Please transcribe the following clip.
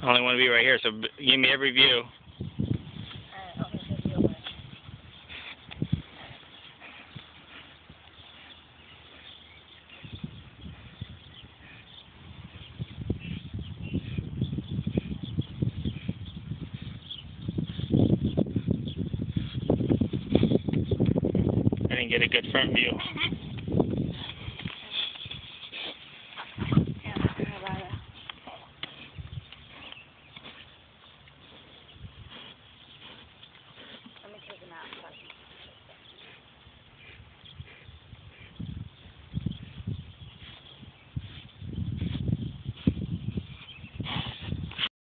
only want to be right here, so give me every view. I didn't get a good front view.